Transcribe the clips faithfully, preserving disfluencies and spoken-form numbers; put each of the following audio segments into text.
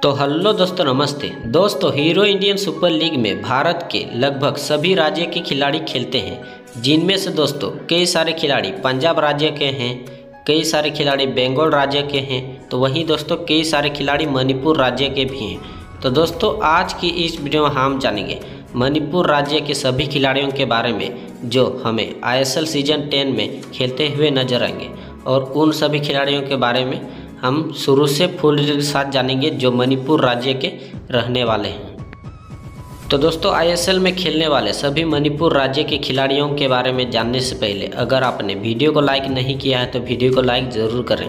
तो हेलो दोस्तों, नमस्ते दोस्तों। हीरो इंडियन सुपर लीग में भारत के लगभग सभी राज्य के खिलाड़ी खेलते हैं, जिनमें से दोस्तों कई सारे खिलाड़ी पंजाब राज्य के हैं, कई सारे खिलाड़ी बंगाल राज्य के हैं, तो वहीं दोस्तों कई सारे खिलाड़ी मणिपुर राज्य के भी हैं। तो दोस्तों आज की इस वीडियो में हम जानेंगे मणिपुर राज्य के सभी खिलाड़ियों के बारे में जो हमें I S L season ten में खेलते हुए नजर आएंगे, और उन सभी खिलाड़ियों के बारे में हम शुरू से फुल डिटेल के साथ जानेंगे जो मणिपुर राज्य के रहने वाले हैं। तो दोस्तों आई एस एल में खेलने वाले सभी मणिपुर राज्य के खिलाड़ियों के बारे में जानने से पहले अगर आपने वीडियो को लाइक नहीं किया है तो वीडियो को लाइक ज़रूर करें।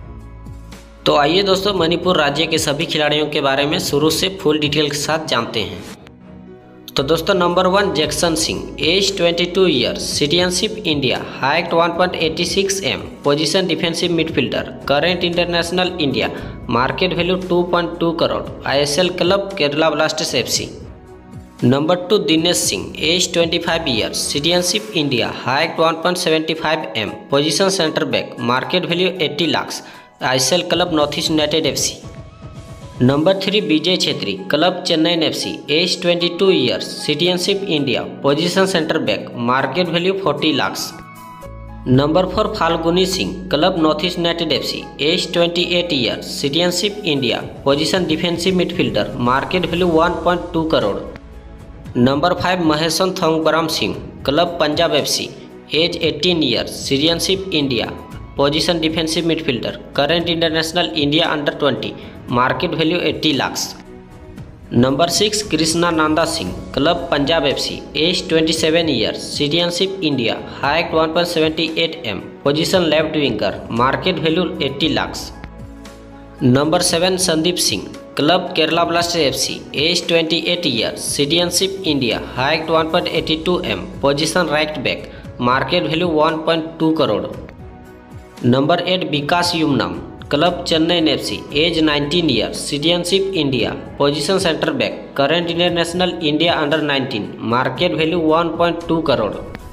तो आइए दोस्तों मणिपुर राज्य के सभी खिलाड़ियों के बारे में शुरू से फुल डिटेल के साथ जानते हैं। तो दोस्तों number one Jackson Singh, age twenty two years, citizenship India, height one point eighty six M, position defensive midfielder, current international India, market value two point two crore, I S L club Kerala blasters F C. Number two Dinesh Singh, age twenty five years, citizenship India, height one point seventy five M, position centre back, market value eighty lakh, I S L club north east united F C. Number three Vijay Chhetri, club Chennai F C, age twenty two years, citizenship India, position centre back, market value forty lakh. Number four Falguni Singh, club north east united F C, age twenty eight years, citizenship India, position defensive midfielder, market value one point two crore. Number five Maheshan Thongbram Singh, club Punjab F C, age eighteen years, citizenship India, position defensive midfielder, current international India under twenty, market value eighty lakh. Number six Krishna Nanda Singh, club Punjab F C, age twenty seven years, citizenship India, height one point seventy eight M, position left winger, market value eighty lakh. Number seven Sandeep Singh, club Kerala blasters F C, age twenty eight years, citizenship India, height one point eighty two M, position right back, market value one point two crore. Number eight Vikas Yumnam, club Chennai F C, age nineteen years, citizenship India, position centre back, current international India under nineteen, market value one point two crore.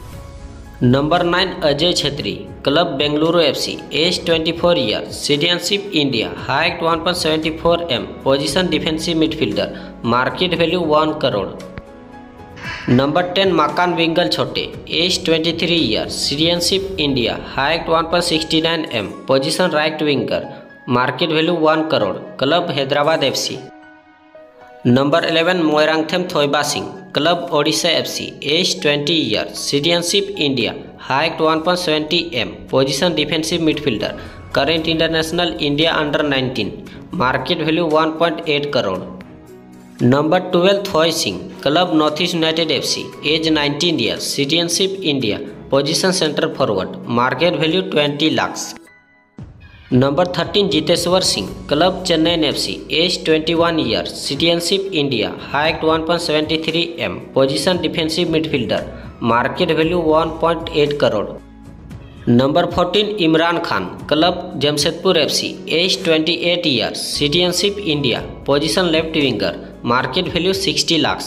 Number nine Ajay Chhetri, club Bengaluru F C, age twenty four years, citizenship India, height one point seventy four M, position defensive midfielder, market value one crore. Number ten Makan Winkle Chothe, age twenty three years, citizenship India, height one point sixty nine M, position right winger, market value one crore, club Hyderabad F C. Number eleven Moirangthem Thoiba Singh, club Odisha F C, age twenty years, citizenship India, height one point seventy M, position defensive midfielder, current international India under nineteen, market value one point eight crore. Number twelve Thoi Singh, club north east united F C, age nineteen years, citizenship India, position centre forward, market value twenty lakh. Number thirteen Jiteshwor Singh, club Chennai F C, age twenty one years, citizenship India, height one point seventy three M, position defensive midfielder, market value one point eight crore. Number fourteen Imran Khan, club Jamshedpur F C, age twenty eight years, citizenship India, position left winger, market value sixty lakh.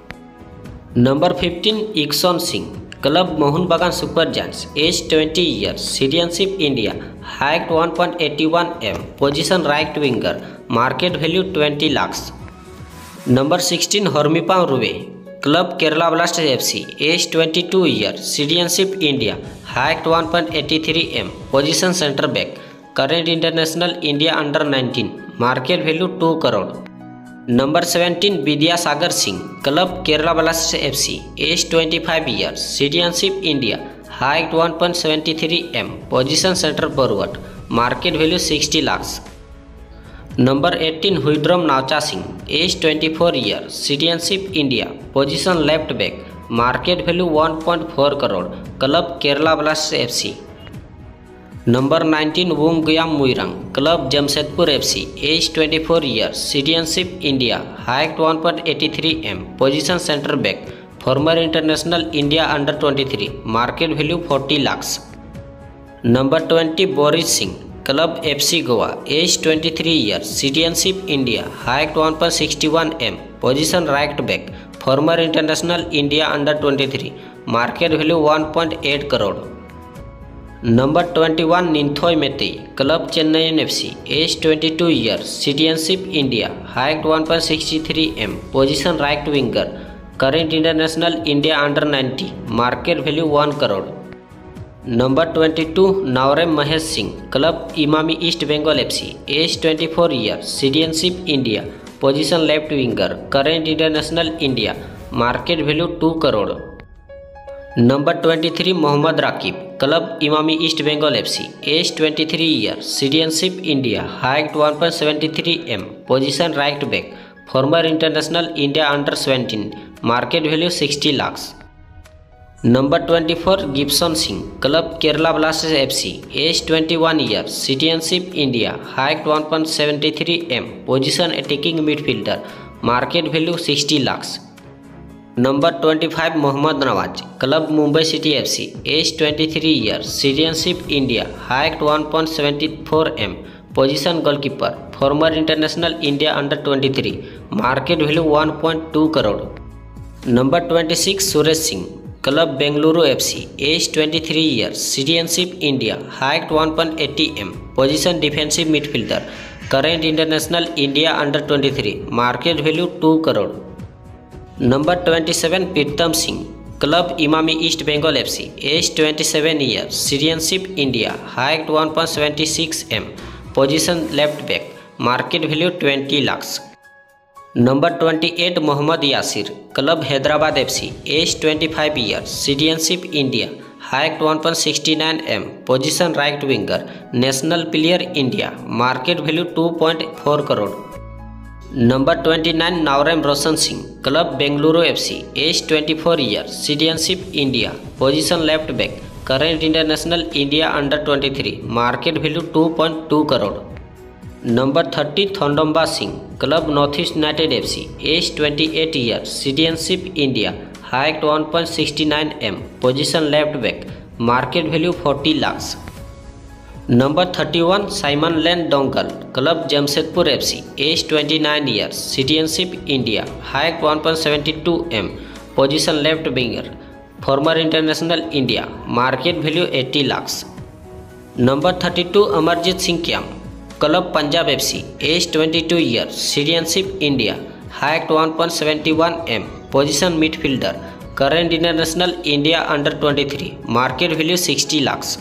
Number fifteen Ikson Singh, club Mohun Bagan super giants, age twenty years, citizenship India, height one point eighty one M, position right winger, market value twenty lakh. Number sixteen Hormipam रुवे, club Kerala blasters F C, age twenty two years, citizenship India, height one point eighty three M, position centre back, current international India under nineteen, market value two crore. Number seventeen Vidyasagar Singh, club Kerala blasters F C, age twenty five years, citizenship India, height one point seventy three M, position centre forward, market value sixty lakh. Number eighteen Huidrom Naocha Singh, age twenty four years, citizenship India, position left back, market value one point four crore, club Kerala blasters F C. Number nineteen Wungngayam Muirang, club Jamshedpur F C, age twenty four years, citizenship India, height one point eighty three M, position centre back, former international India under twenty three, market value forty lakh. Number twenty Boris Singh, club F C Goa, age twenty three years, citizenship India, height one point sixty one M, position right back, former international India under twenty three, market value one point eight crore. Number twenty one Ninthoi Meetei, club Chennai FC, age twenty two year, citizenship India, height one point six three M, position right winger, current international India under ninety, market value one crore. Number twenty two Naorem Mahesh Singh, club Emami east Bengal FC, age twenty four year, citizenship India, position left winger, current international India, market value two crore. Number twenty three Mohammad Rakib, club Emami east Bengal FC, age twenty three year, citizenship India, height one point seven three M, position right back, former international India under seventeen, market value sixty lakhs. Number twenty four Gibson Singh, club Kerala Blasters FC, age twenty one year, citizenship India, height one point seven three M, position attacking midfielder, market value sixty lakhs. Number twenty five Mohammad Nawaz, club Mumbai City FC, age twenty three year, citizenship India, height one point seven four M, position goalkeeper, former international India under twenty three, market value one point two crore. Number twenty six Suresh Singh, club Bengaluru FC, age twenty three year, citizenship India, height one point eighty M, position defensive midfielder, current international India under twenty three, market value two crore. Number twenty seven Pritam Singh, club Emami east Bengal FC, age twenty seven year, citizenship India, height one point seven six M, position left back, market value twenty lakhs. Number twenty eight Mohammad Yasir, club Hyderabad FC, age twenty five year, citizenship India, height one point sixty nine M, position right winger, national player India, market value two point four crore. Number twenty nine Naorem Roshan Singh, club Bengaluru FC, age twenty four year, citizenship India, position left back, current international India under twenty three, market value two point two crore. Number thirty Tondonba Singh, club north east United FC, age twenty eight year, citizenship India, height one point sixty nine M, position left back, market value forty lakhs. Number thirty one Seiminlen Doungel, club Jamshedpur FC, age twenty nine year, citizenship India, height one point seven two M, position left winger, former international India, market value eighty lakhs. Number thirty two Amarjit Singh Kiyam, club Punjab FC, age twenty two year, citizenship India, height one point seven one M, position midfielder, current international India under twenty three, market value sixty lakhs.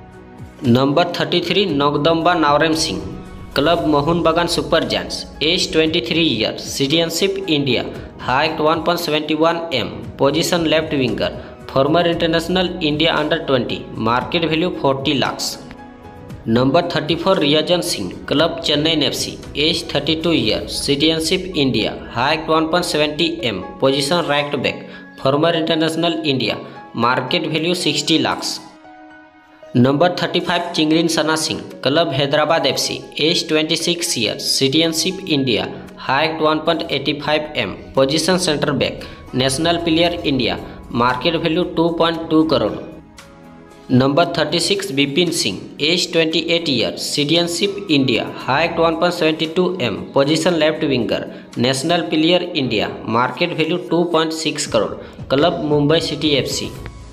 Number thirty three Ngadamba Naorem Singh, club Mohun Bagan Super giants, age twenty three year, citizenship India, height one point seven one M, position left winger, former international India under twenty, market value forty lakhs. Number thirty four रियाजन Singh, club Chennai FC, age thirty two year, citizenship India, height one point seventy M, position right back, former international India, market value sixty lakhs. Number thirty five Chinglensana Singh, club Hyderabad FC, age twenty six year, citizenship India, height one point eighty five M, position centre back, national player India, market value two point two crore. Number thirty six Bipin Singh, age twenty eight year, citizenship India, height one point seven two M, position left winger, national player India, market value two point six crore, club Mumbai City FC.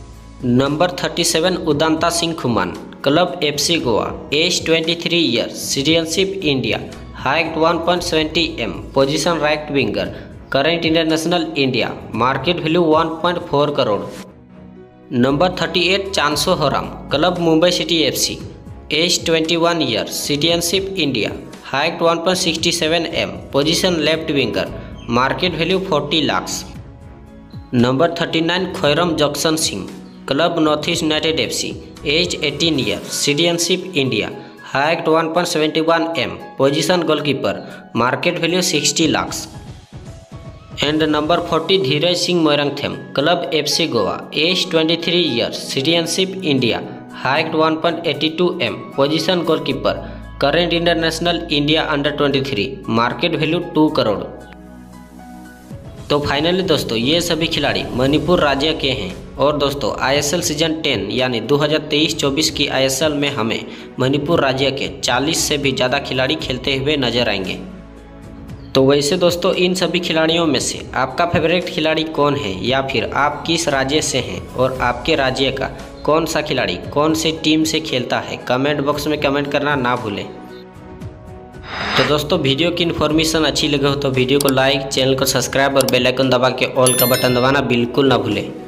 Number thirty seven Udanta Singh Kumam, club FC Goa, age twenty three year, citizenship India, height one point seventy M, position right winger, current international India, market value one point four crore. Number thirty eight Chanso Horam, club Mumbai City FC, age twenty one year, citizenship India, height one point sixty seven M, position left winger, market value forty lakhs. Number thirty nine Khoirom Jakson Singh, club north east United FC, age eighteen year, citizenship India, height one point seven one M, position goalkeeper, market value sixty lakhs. And number forty Dheeraj Singh Moirangthem, club FC Goa, age twenty three year, citizenship India, height one point eighty two M, position goalkeeper, current international India under twenty three, market value two crore. तो finally दोस्तों ये सभी खिलाड़ी मणिपुर राज्य के हैं। और दोस्तों आईएसएल सीजन टेन यानी दो हज़ार तेईस चौबीस की आईएसएल में हमें मणिपुर राज्य के चालीस से भी ज़्यादा खिलाड़ी खेलते हुए नजर आएंगे। तो वैसे दोस्तों इन सभी खिलाड़ियों में से आपका फेवरेट खिलाड़ी कौन है या फिर आप किस राज्य से हैं और आपके राज्य का कौन सा खिलाड़ी कौन से टीम से खेलता है, कमेंट बॉक्स में कमेंट करना ना भूलें। तो दोस्तों वीडियो की इन्फॉर्मेशन अच्छी लगे हो तो वीडियो को लाइक, चैनल को सब्सक्राइब और बेल आइकन दबा के ऑल का बटन दबाना बिल्कुल ना भूलें।